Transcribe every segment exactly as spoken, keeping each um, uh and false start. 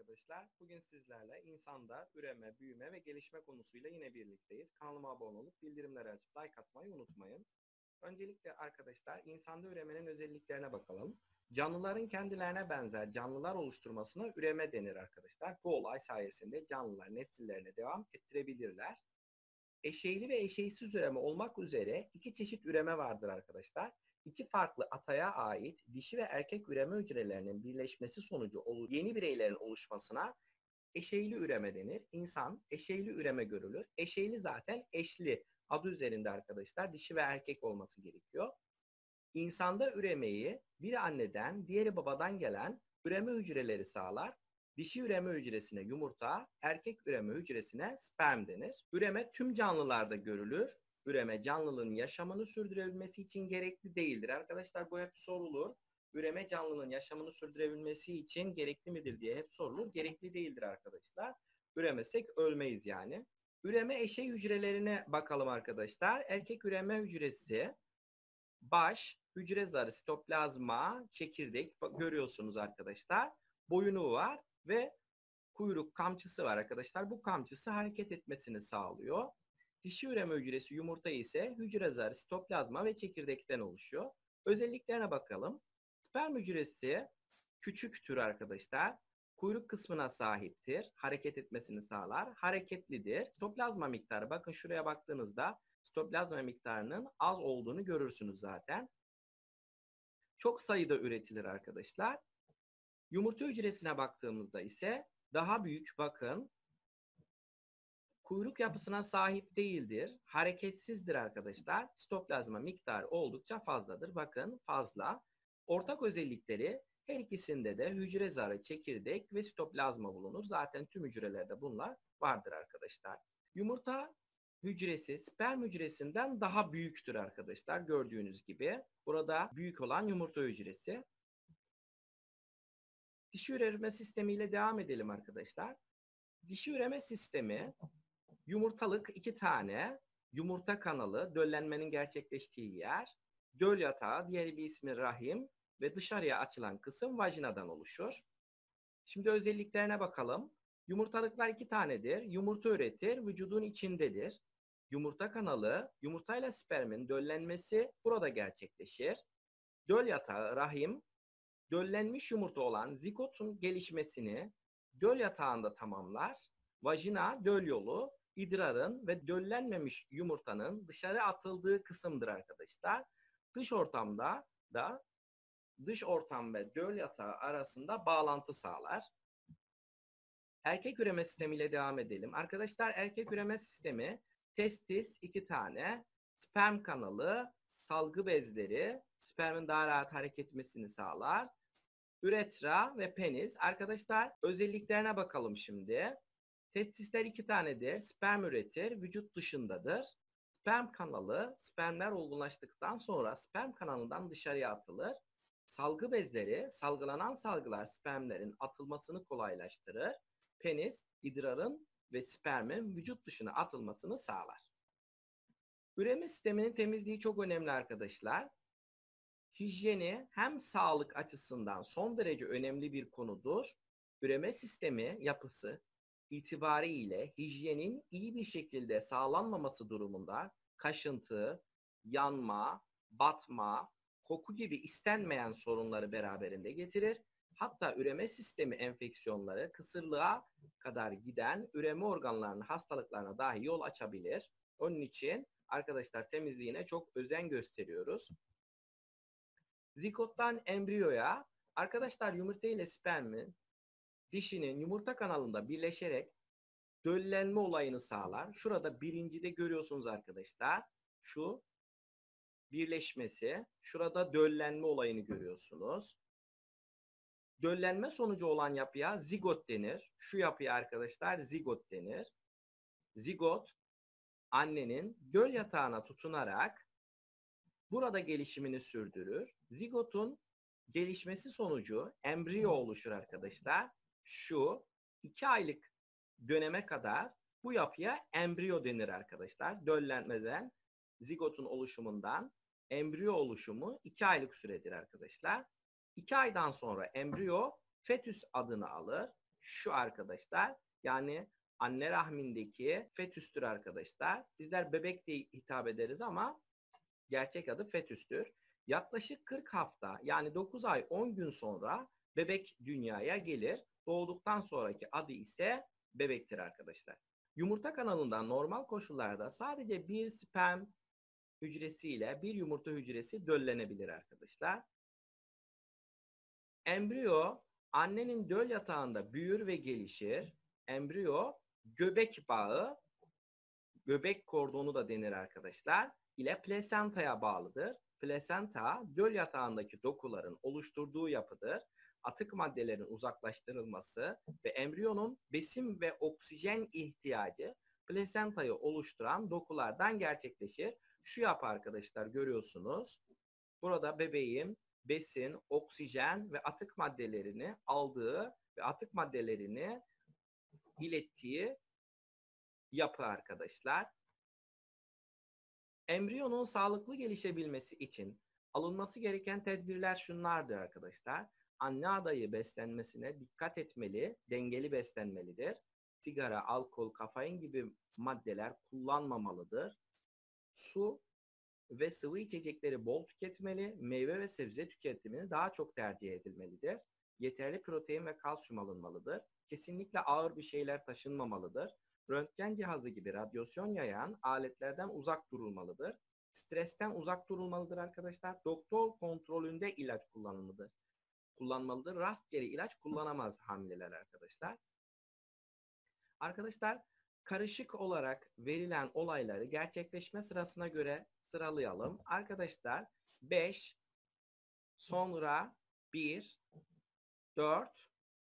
arkadaşlar. Bugün sizlerle insanda üreme, büyüme ve gelişme konusuyla yine birlikteyiz. Kanalıma abone olup bildirimleri açıp like atmayı unutmayın. Öncelikle arkadaşlar insanda üremenin özelliklerine bakalım. Canlıların kendilerine benzer canlılar oluşturmasına üreme denir arkadaşlar. Bu olay sayesinde canlılar nesillerine devam ettirebilirler. Eşeyli ve eşeysiz üreme olmak üzere iki çeşit üreme vardır arkadaşlar. İki farklı ataya ait dişi ve erkek üreme hücrelerinin birleşmesi sonucu yeni bireylerin oluşmasına eşeyli üreme denir. İnsan eşeyli üreme görülür. Eşeyli zaten eşli adı üzerinde arkadaşlar dişi ve erkek olması gerekiyor. İnsanda üremeyi bir anneden diğeri babadan gelen üreme hücreleri sağlar. Dişi üreme hücresine yumurta, erkek üreme hücresine sperm denir. Üreme tüm canlılarda görülür. Üreme canlılığın yaşamını sürdürebilmesi için gerekli değildir. Arkadaşlar bu hep sorulur. Üreme canlının yaşamını sürdürebilmesi için gerekli midir diye hep sorulur. Gerekli değildir arkadaşlar. Üremesek ölmeyiz yani. Üreme eşey hücrelerine bakalım arkadaşlar. Erkek üreme hücresi, baş, hücre zarı, sitoplazma, çekirdek görüyorsunuz arkadaşlar. Boyunu var ve kuyruk kamçısı var arkadaşlar. Bu kamçısı hareket etmesini sağlıyor. Dişi üreme hücresi yumurta ise hücre zarı, sitoplazma ve çekirdekten oluşuyor. Özelliklerine bakalım. Sperm hücresi küçüktür arkadaşlar. Kuyruk kısmına sahiptir. Hareket etmesini sağlar. Hareketlidir. Sitoplazma miktarı, bakın şuraya baktığınızda sitoplazma miktarının az olduğunu görürsünüz zaten. Çok sayıda üretilir arkadaşlar. Yumurta hücresine baktığımızda ise daha büyük, bakın. Kuyruk yapısına sahip değildir. Hareketsizdir arkadaşlar. Sitoplazma miktarı oldukça fazladır. Bakın fazla. Ortak özellikleri her ikisinde de hücre zarı, çekirdek ve sitoplazma bulunur. Zaten tüm hücrelerde bunlar vardır arkadaşlar. Yumurta hücresi sperm hücresinden daha büyüktür arkadaşlar. Gördüğünüz gibi. Burada büyük olan yumurta hücresi. Dişi üreme sistemiyle devam edelim arkadaşlar. Dişi üreme sistemi yumurtalık iki tane yumurta kanalı, döllenmenin gerçekleştiği yer, döl yatağı, diğer bir ismi rahim ve dışarıya açılan kısım vajinadan oluşur. Şimdi özelliklerine bakalım. Yumurtalıklar iki tanedir. Yumurta üretir, vücudun içindedir. Yumurta kanalı, yumurtayla spermin döllenmesi burada gerçekleşir. Döl yatağı, rahim, döllenmiş yumurta olan zigotun gelişmesini döl yatağında tamamlar. Vajina, döl yolu, idrarın ve döllenmemiş yumurtanın dışarı atıldığı kısımdır arkadaşlar. Dış ortamda da dış ortam ve döl yatağı arasında bağlantı sağlar. Erkek üreme sistemiyle devam edelim. Arkadaşlar erkek üreme sistemi testis iki tane, sperm kanalı, salgı bezleri, spermin daha rahat hareket etmesini sağlar. Üretra ve penis. Arkadaşlar özelliklerine bakalım şimdi. Testisler iki tanedir. Sperm üretir. Vücut dışındadır. Sperm kanalı, spermler olgunlaştıktan sonra sperm kanalından dışarıya atılır. Salgı bezleri, salgılanan salgılar spermlerin atılmasını kolaylaştırır. Penis, idrarın ve spermin vücut dışına atılmasını sağlar. Üreme sisteminin temizliği çok önemli arkadaşlar. Hijyeni hem sağlık açısından son derece önemli bir konudur. Üreme sistemi yapısı itibariyle hijyenin iyi bir şekilde sağlanmaması durumunda kaşıntı, yanma, batma, koku gibi istenmeyen sorunları beraberinde getirir. Hatta üreme sistemi enfeksiyonları kısırlığa kadar giden üreme organlarının hastalıklarına dahi yol açabilir. Onun için arkadaşlar temizliğine çok özen gösteriyoruz. Zigottan embriyoya, arkadaşlar yumurta ile spermin dişinin yumurta kanalında birleşerek döllenme olayını sağlar. Şurada birincide görüyorsunuz arkadaşlar. Şu birleşmesi. Şurada döllenme olayını görüyorsunuz. Döllenme sonucu olan yapıya zigot denir. Şu yapıya arkadaşlar zigot denir. Zigot annenin döl yatağına tutunarak burada gelişimini sürdürür. Zigotun gelişmesi sonucu embriyo oluşur arkadaşlar. Şu iki aylık döneme kadar bu yapıya embriyo denir arkadaşlar. Döllenmeden, zigotun oluşumundan embriyo oluşumu iki aylık süredir arkadaşlar. iki aydan sonra embriyo fetüs adını alır. şu arkadaşlar. Yani anne rahmindeki fetüstür arkadaşlar. Bizler bebek diye hitap ederiz ama gerçek adı fetüstür. Yaklaşık kırk hafta yani dokuz ay on gün sonra bebek dünyaya gelir. Doğduktan sonraki adı ise bebektir arkadaşlar. Yumurta kanalından normal koşullarda sadece bir sperm hücresiyle bir yumurta hücresi döllenebilir arkadaşlar. Embriyo annenin döl yatağında büyür ve gelişir. Embriyo göbek bağı, göbek kordonu da denir arkadaşlar, ile plasentaya bağlıdır. Plasenta döl yatağındaki dokuların oluşturduğu yapıdır. Atık maddelerin uzaklaştırılması ve embriyonun besin ve oksijen ihtiyacı plasentayı oluşturan dokulardan gerçekleşir. Şu yapı arkadaşlar görüyorsunuz. Burada bebeğin besin, oksijen ve atık maddelerini aldığı ve atık maddelerini ilettiği yapı arkadaşlar. Embriyonun sağlıklı gelişebilmesi için alınması gereken tedbirler şunlardır arkadaşlar. Anne adayı beslenmesine dikkat etmeli, dengeli beslenmelidir. Sigara, alkol, kafein gibi maddeler kullanmamalıdır. Su ve sıvı içecekleri bol tüketmeli, meyve ve sebze tüketimini daha çok tercih edilmelidir. Yeterli protein ve kalsiyum alınmalıdır. Kesinlikle ağır bir şeyler taşınmamalıdır. Röntgen cihazı gibi radyasyon yayan aletlerden uzak durulmalıdır. Stresten uzak durulmalıdır arkadaşlar. Doktor kontrolünde ilaç kullanılmalıdır. Kullanmalıdır. Rastgele ilaç kullanamaz hamileler arkadaşlar. Arkadaşlar karışık olarak verilen olayları gerçekleşme sırasına göre sıralayalım. Arkadaşlar beş, sonra bir, dört,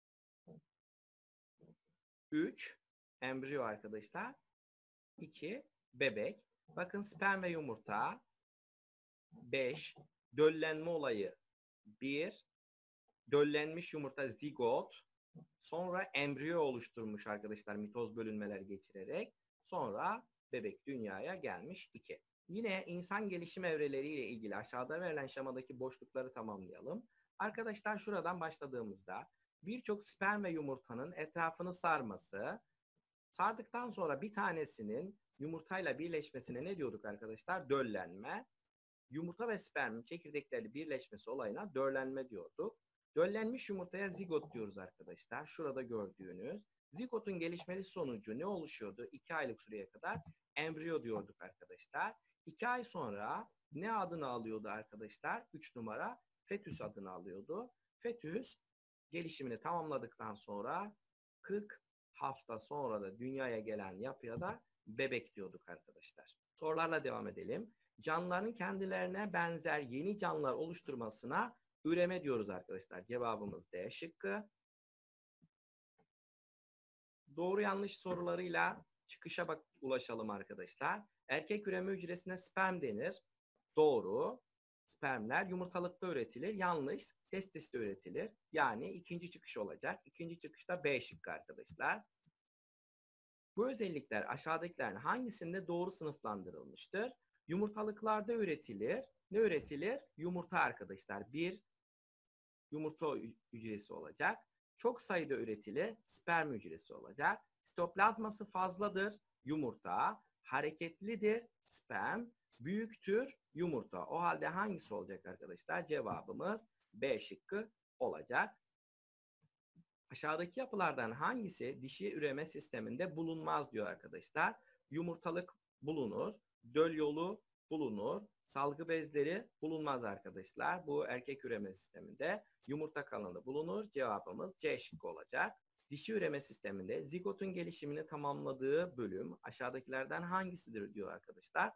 üç embriyo arkadaşlar, iki bebek. Bakın sperm ve yumurta beş, döllenme olayı bir, döllenmiş yumurta zigot, sonra embriyo oluşturmuş arkadaşlar mitoz bölünmeler geçirerek, sonra bebek dünyaya gelmiş iki. Yine insan gelişim evreleriyle ilgili aşağıda verilen şemadaki boşlukları tamamlayalım. Arkadaşlar şuradan başladığımızda birçok sperm ve yumurtanın etrafını sarması, sardıktan sonra bir tanesinin yumurtayla birleşmesine ne diyorduk arkadaşlar? Döllenme. Yumurta ve spermin çekirdekleri birleşmesi olayına döllenme diyorduk. Döllenmiş yumurtaya zigot diyoruz arkadaşlar. Şurada gördüğünüz. Zigotun gelişmesi sonucu ne oluşuyordu? iki aylık süreye kadar embriyo diyorduk arkadaşlar. iki ay sonra ne adını alıyordu arkadaşlar? üç numara fetüs adını alıyordu. Fetüs gelişimini tamamladıktan sonra kırk hafta sonra da dünyaya gelen yapıya da bebek diyorduk arkadaşlar. Sorularla devam edelim. Canlıların kendilerine benzer yeni canlılar oluşturmasına üreme diyoruz arkadaşlar. Cevabımız D şıkkı. Doğru yanlış sorularıyla çıkışa bak ulaşalım arkadaşlar. Erkek üreme hücresine sperm denir. Doğru. Spermler yumurtalıkta üretilir. Yanlış. Testiste üretilir. Yani ikinci çıkış olacak. İkinci çıkışta B şıkkı arkadaşlar. Bu özellikler aşağıdakilerin hangisinde doğru sınıflandırılmıştır? Yumurtalıklarda üretilir. Ne üretilir? Yumurta arkadaşlar. Bir yumurta hücresi olacak. Çok sayıda üretilir. Sperm hücresi olacak. Sitoplazması fazladır. Yumurta. Hareketlidir. Sperm. Büyüktür. Yumurta. O halde hangisi olacak arkadaşlar? Cevabımız B şıkkı olacak. Aşağıdaki yapılardan hangisi dişi üreme sisteminde bulunmaz diyor arkadaşlar. Yumurtalık bulunur. Döl yolu bulunur. Salgı bezleri bulunmaz arkadaşlar. Bu erkek üreme sisteminde yumurta kanalı bulunur. Cevabımız C şıkkı olacak. Dişi üreme sisteminde zigotun gelişimini tamamladığı bölüm aşağıdakilerden hangisidir diyor arkadaşlar.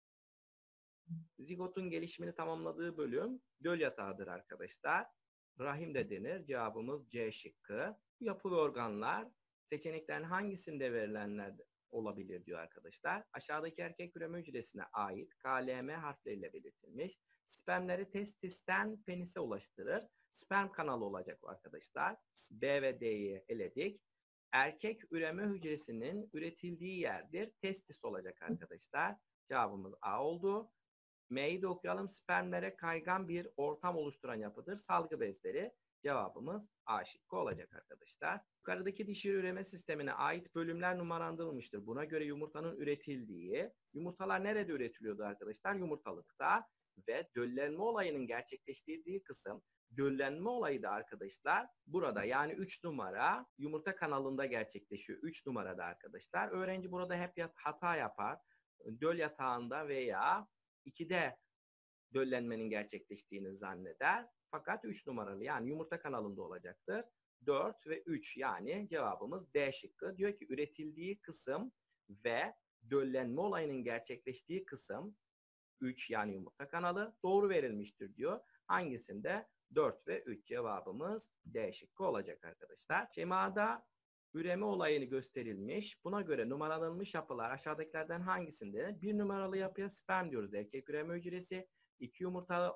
Zigotun gelişimini tamamladığı bölüm döl yatağıdır arkadaşlar. Rahim de denir. Cevabımız C şıkkı. Bu yapı ve organlar seçeneklerin hangisinde verilenler olabilir diyor arkadaşlar. Aşağıdaki erkek üreme hücresine ait K L M harfleriyle belirtilmiş. Spermleri testisten penise ulaştırır. Sperm kanalı olacak arkadaşlar. B ve D'yi eledik. Erkek üreme hücresinin üretildiği yerdir. Testis olacak arkadaşlar. Cevabımız A oldu. M'yi de okuyalım. Spermlere kaygan bir ortam oluşturan yapıdır. Salgı bezleri. Cevabımız A şıkkı olacak arkadaşlar. Yukarıdaki dişi üreme sistemine ait bölümler numaralandırılmıştır. Buna göre yumurtanın üretildiği, yumurtalar nerede üretiliyordu arkadaşlar? Yumurtalıkta ve döllenme olayının gerçekleştiği kısım, döllenme olayı da arkadaşlar burada, yani üç numara yumurta kanalında gerçekleşiyor. üç numarada arkadaşlar. Öğrenci burada hep hata yapar. Döl yatağında veya ikide döllenmenin gerçekleştiğini zanneder. Fakat üç numaralı, yani yumurta kanalında olacaktır. dört ve üç, yani cevabımız D şıkkı. Diyor ki üretildiği kısım ve döllenme olayının gerçekleştiği kısım üç, yani yumurta kanalı doğru verilmiştir diyor. Hangisinde? dört ve üç, cevabımız D şıkkı olacak arkadaşlar. Şemada üreme olayını gösterilmiş. Buna göre numaralanmış yapılar aşağıdakilerden hangisinde? Bir numaralı yapıya sperm diyoruz. Erkek üreme hücresi. İki yumurtalı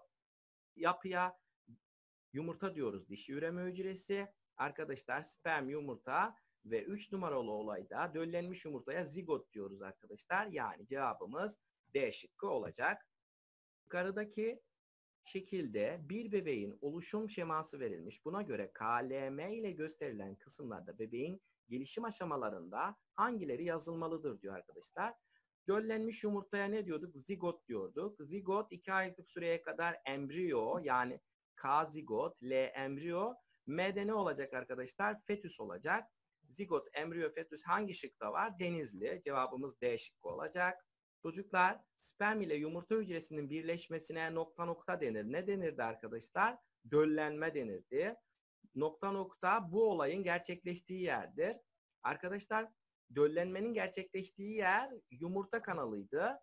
yapıya yumurta diyoruz. Dişi üreme hücresi. Arkadaşlar sperm, yumurta ve üç numaralı olayda döllenmiş yumurtaya zigot diyoruz arkadaşlar. Yani cevabımız D şıkkı olacak. Yukarıdaki şekilde bir bebeğin oluşum şeması verilmiş. Buna göre K L M ile gösterilen kısımlarda bebeğin gelişim aşamalarında hangileri yazılmalıdır diyor arkadaşlar. Döllenmiş yumurtaya ne diyorduk? Zigot diyorduk. Zigot iki aylık süreye kadar embriyo, yani K zigot, L embriyo. M'de ne olacak arkadaşlar? Fetüs olacak. Zigot, embriyo, fetüs hangi şıkta var? Denizli. Cevabımız D şıkkı olacak. Çocuklar, sperm ile yumurta hücresinin birleşmesine nokta nokta denir. Ne denirdi arkadaşlar? Döllenme denirdi. Nokta nokta bu olayın gerçekleştiği yerdir. Arkadaşlar, döllenmenin gerçekleştiği yer yumurta kanalıydı.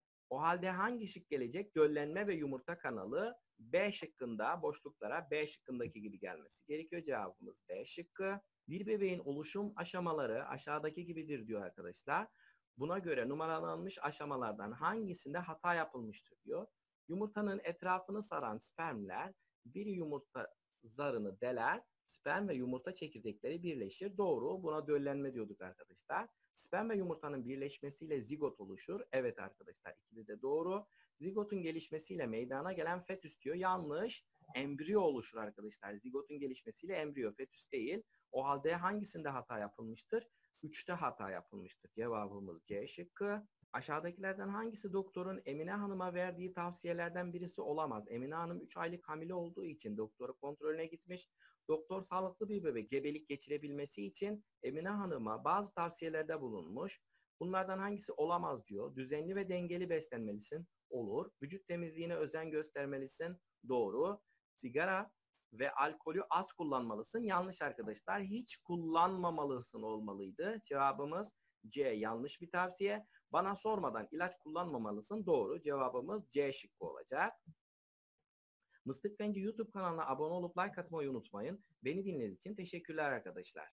O halde hangi şık gelecek? Döllenme ve yumurta kanalı. B şıkkında, boşluklara B şıkkındaki gibi gelmesi gerekiyor. Cevabımız B şıkkı. Bir bebeğin oluşum aşamaları aşağıdaki gibidir diyor arkadaşlar. Buna göre numaralanmış aşamalardan hangisinde hata yapılmıştır diyor. Yumurtanın etrafını saran spermler bir yumurta zarını deler. Sperm ve yumurta çekirdekleri birleşir. Doğru. Buna döllenme diyorduk arkadaşlar. Sperm ve yumurtanın birleşmesiyle zigot oluşur. Evet arkadaşlar, ikili de doğru. Zigotun gelişmesiyle meydana gelen fetüs diyor. Yanlış. Embriyo oluşur arkadaşlar. Zigotun gelişmesiyle embriyo, fetüs değil. O halde hangisinde hata yapılmıştır? üçte hata yapılmıştır. Cevabımız C şıkkı. Aşağıdakilerden hangisi doktorun Emine Hanım'a verdiği tavsiyelerden birisi olamaz? Emine Hanım üç aylık hamile olduğu için doktora kontrolüne gitmiş. Doktor sağlıklı bir bebek gebelik geçirebilmesi için Emine Hanım'a bazı tavsiyelerde bulunmuş. Bunlardan hangisi olamaz diyor. Düzenli ve dengeli beslenmelisin. Olur. Vücut temizliğine özen göstermelisin. Doğru. Sigara ve alkolü az kullanmalısın. Yanlış arkadaşlar. Hiç kullanmamalısın olmalıydı. Cevabımız C. Yanlış bir tavsiye. Bana sormadan ilaç kullanmamalısın. Doğru. Cevabımız C şıkkı olacak. Mıstık Fenci YouTube kanalına abone olup like atmayı unutmayın. Beni dinlediğiniz için teşekkürler arkadaşlar.